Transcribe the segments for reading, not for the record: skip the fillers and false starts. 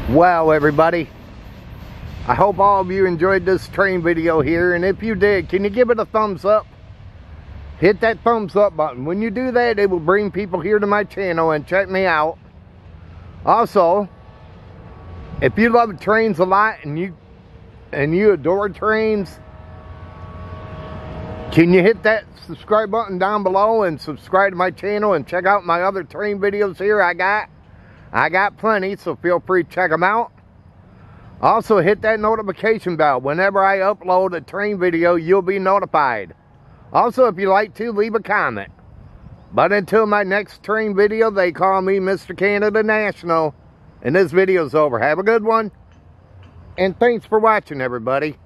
Well, everybody, I hope all of you enjoyed this train video here, and if you did, can you give it a thumbs up? Hit that thumbs up button. When you do that, it will bring people here to my channel and check me out. Also, if you love trains a lot and you adore trains, can you hit that subscribe button down below and subscribe to my channel and check out my other train videos here I got plenty, so feel free to check them out. Also, hit that notification bell. Whenever I upload a train video, you'll be notified. Also, if you like to, leave a comment. But until my next train video, they call me Mr. Canada National. And this video's over. Have a good one. And thanks for watching, everybody.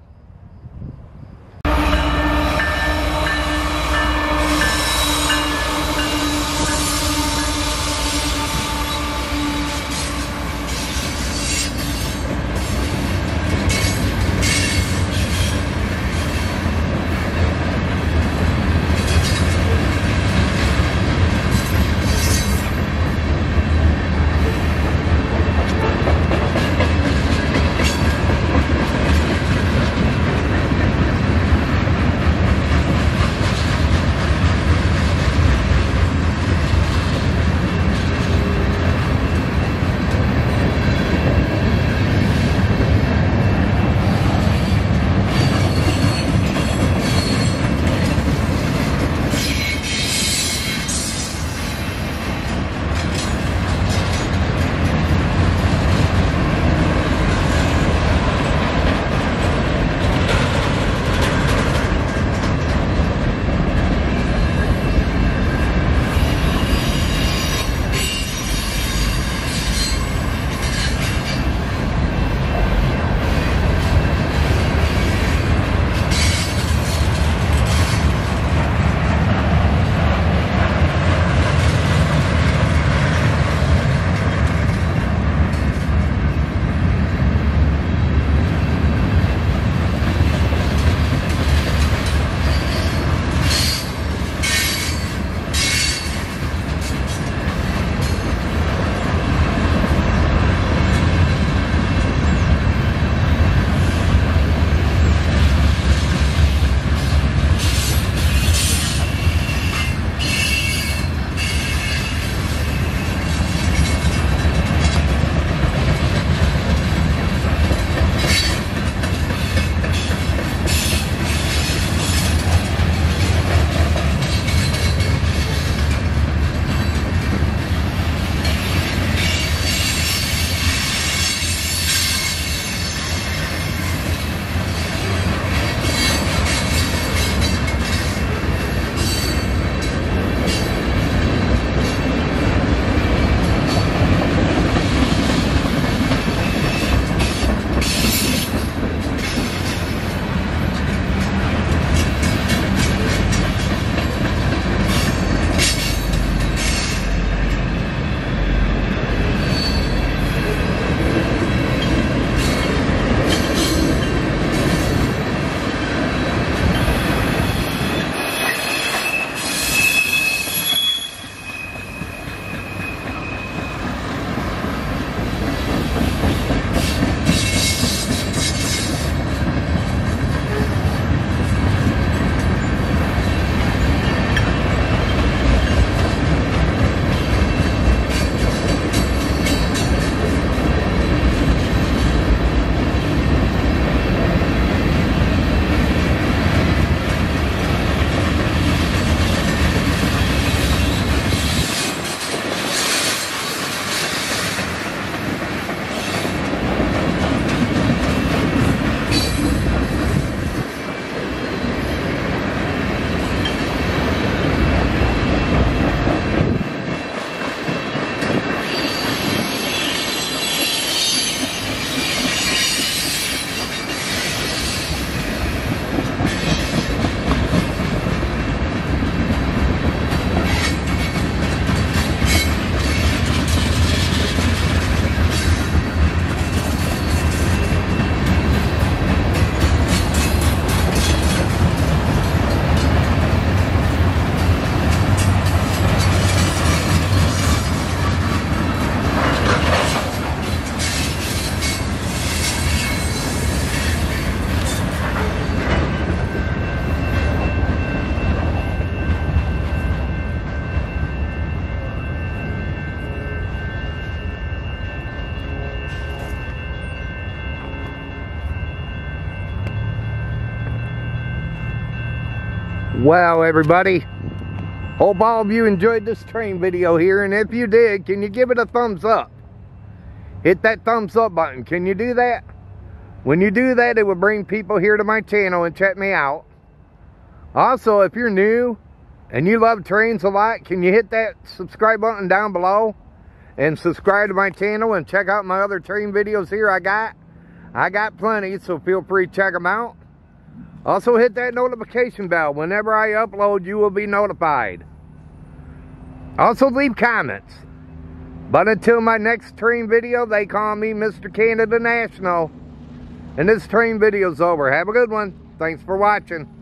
Well, everybody, hope all of you enjoyed this train video here, and if you did, can you give it a thumbs up? Hit that thumbs up button. Can you do that? When you do that, it will bring people here to my channel and check me out. Also, if you're new and you love trains a lot, can you hit that subscribe button down below and subscribe to my channel and check out my other train videos here I got plenty, so feel free to check them out. Also, hit that notification bell. Whenever I upload, you will be notified. Also, leave comments. But until my next train video, they call me Mr. Canada National. And this train video's over. Have a good one. Thanks for watching.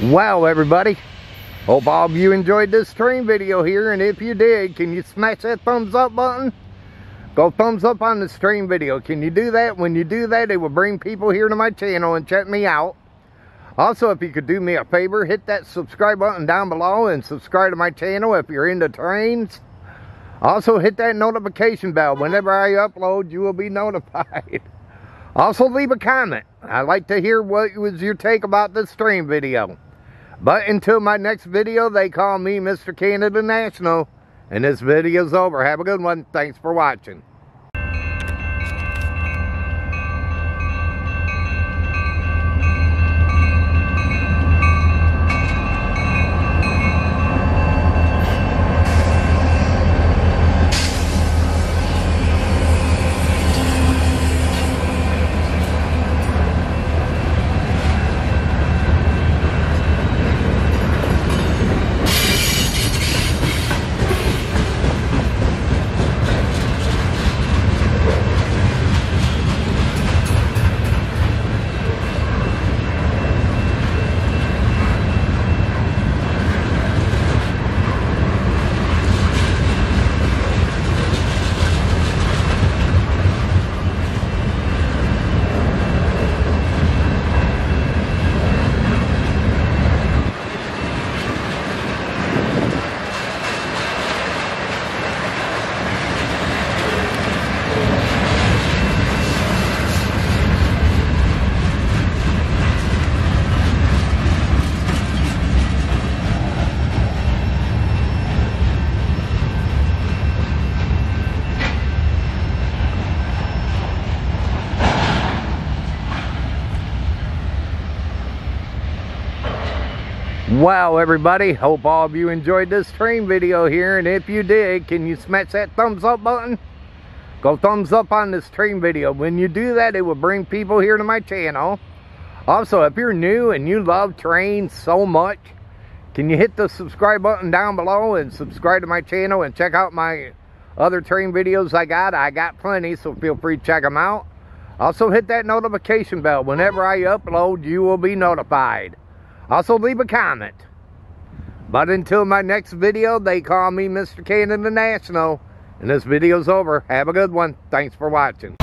Wow, everybody. Hope all of you enjoyed this train video here, and if you did, can you smash that thumbs up button? Go thumbs up on this train video. Can you do that? When you do that, it will bring people here to my channel and check me out. Also, if you could do me a favor, hit that subscribe button down below and subscribe to my channel if you're into trains. Also, hit that notification bell. Whenever I upload, you will be notified. Also, leave a comment. I'd like to hear what was your take about this train video. But until my next video, they call me Mr. Canada National. And this video's over. Have a good one. Thanks for watching. Wow, everybody, hope all of you enjoyed this train video here, and if you did, can you smash that thumbs up button? Go thumbs up on this train video. When you do that, it will bring people here to my channel. Also, if you're new and you love trains so much, can you hit the subscribe button down below and subscribe to my channel and check out my other train videos I got plenty, so feel free to check them out. Also, hit that notification bell. Whenever I upload, you will be notified. Also, leave a comment. But until my next video, they call me Mr. Canada National. And this video's over. Have a good one. Thanks for watching.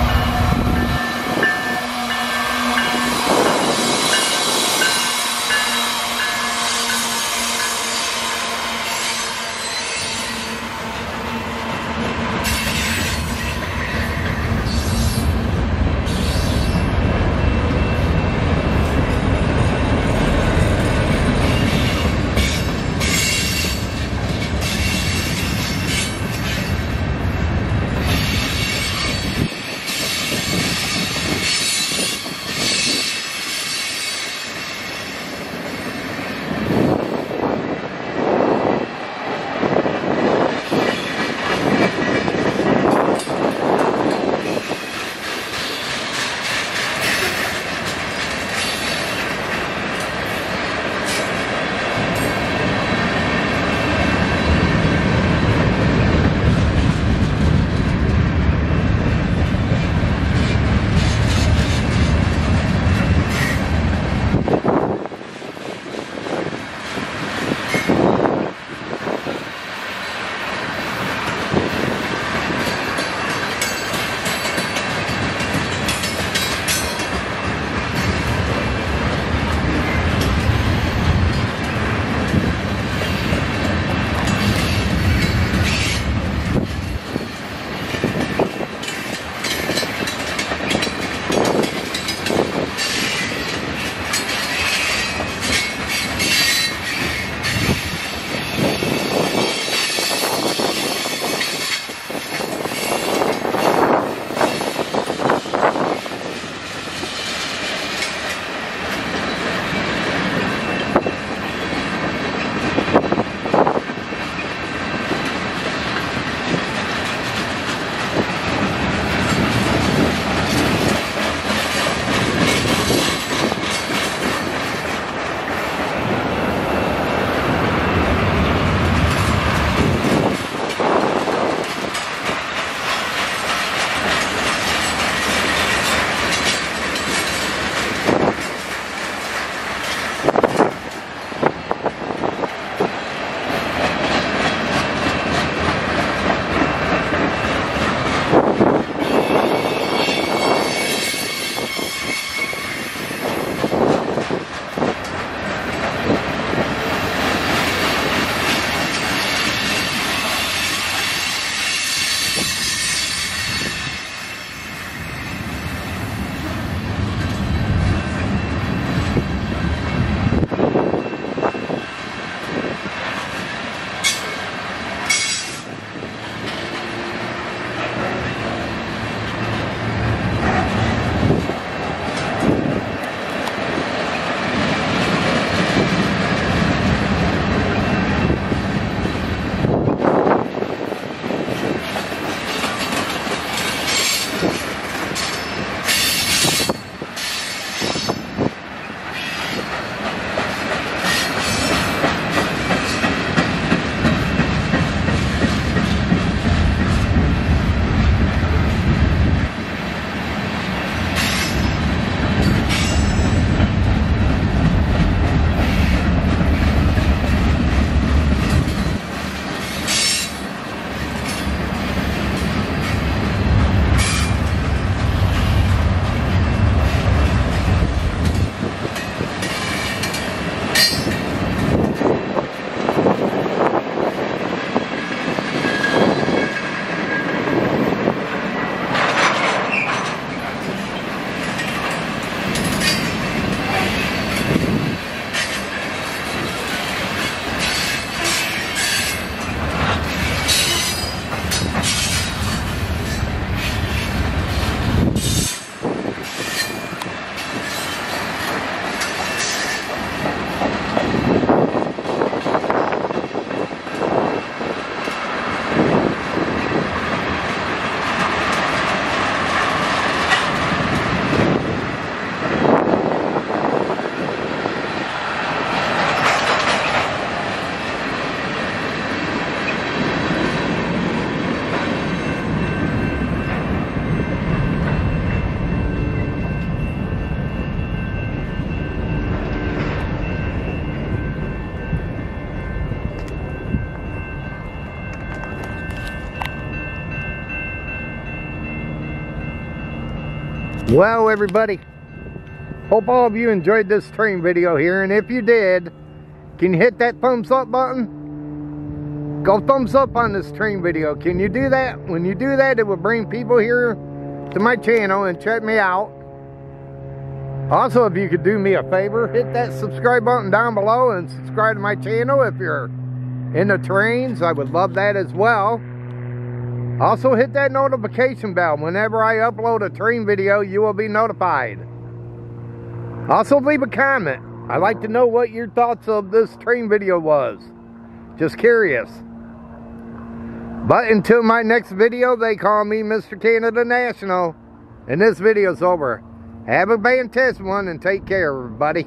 Well, everybody, hope all of you enjoyed this train video here, and if you did, can you hit that thumbs up button? Go thumbs up on this train video. Can you do that? When you do that, it will bring people here to my channel and check me out. Also, if you could do me a favor, hit that subscribe button down below and subscribe to my channel if you're into trains. I would love that as well. Also, hit that notification bell. Whenever I upload a train video, you will be notified. Also, leave a comment. I'd like to know what your thoughts of this train video was. Just curious. But until my next video, they call me Mr. Canada National. And this video's over. Have a fantastic one and take care, everybody.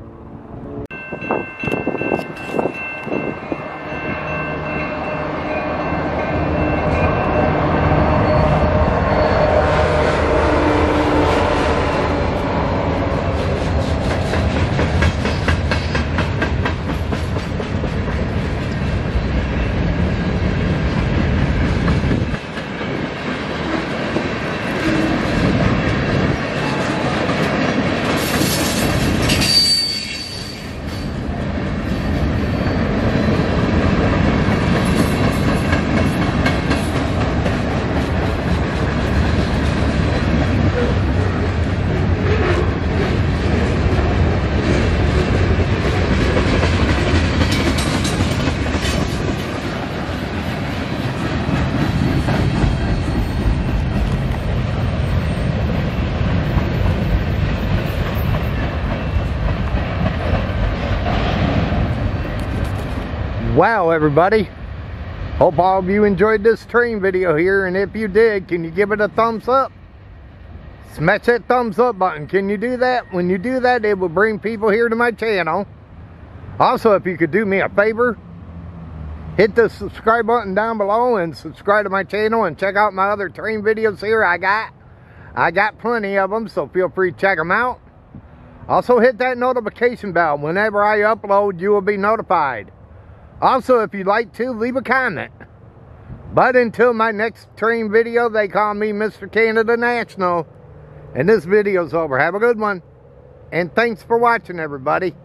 Wow, everybody, hope all of you enjoyed this train video here, and if you did, can you give it a thumbs up? Smash that thumbs up button. Can you do that? When you do that, it will bring people here to my channel. Also, if you could do me a favor, hit the subscribe button down below and subscribe to my channel and check out my other train videos here I got plenty of them, so feel free to check them out. Also, hit that notification bell. Whenever I upload, you will be notified. Also, if you'd like to, leave a comment. But until my next train video, they call me Mr. Canada National. And this video's over. Have a good one. And thanks for watching, everybody.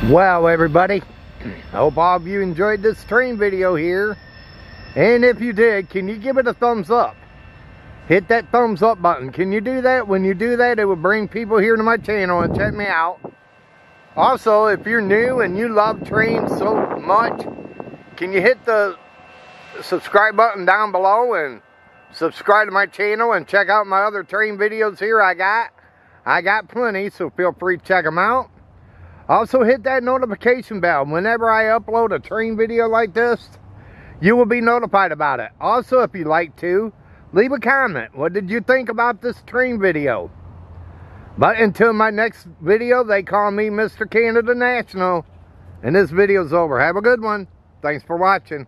Well, everybody, I hope all of you enjoyed this train video here. And if you did, can you give it a thumbs up? Hit that thumbs up button. Can you do that? When you do that, it will bring people here to my channel and check me out. Also, if you're new and you love trains so much, can you hit the subscribe button down below and subscribe to my channel and check out my other train videos here I got plenty, so feel free to check them out. Also, hit that notification bell. Whenever I upload a train video like this, you will be notified about it. Also, if you'd like to, leave a comment. What did you think about this train video? But until my next video, they call me Mr. Canada National. And this video's over. Have a good one. Thanks for watching.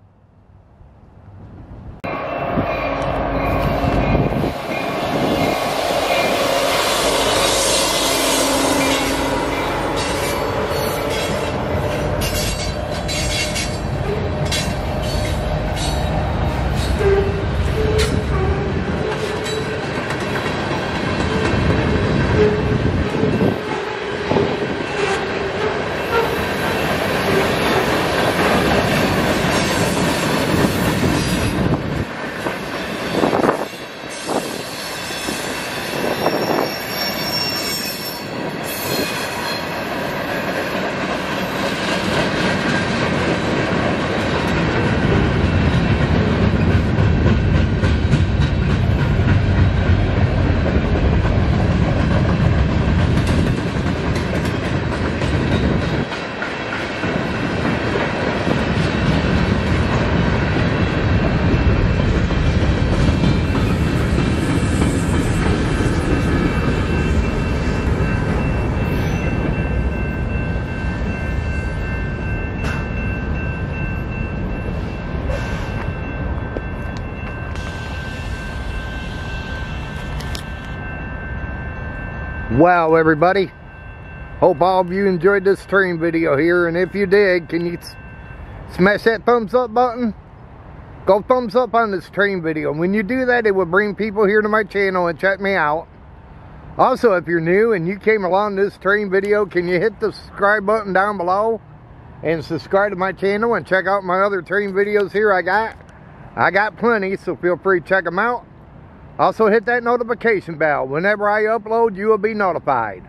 Well, everybody, hope all of you enjoyed this train video here, and if you did, can you smash that thumbs up button? Go thumbs up on this train video. When you do that, it will bring people here to my channel and check me out. Also, if you're new and you came along this train video, can you hit the subscribe button down below and subscribe to my channel and check out my other train videos here I got plenty, so feel free to check them out. Also, hit that notification bell. Whenever I upload, you will be notified.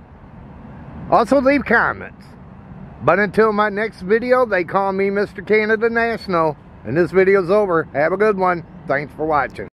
Also, leave comments. But until my next video, they call me Mr. Canada National. And this video's over. Have a good one. Thanks for watching.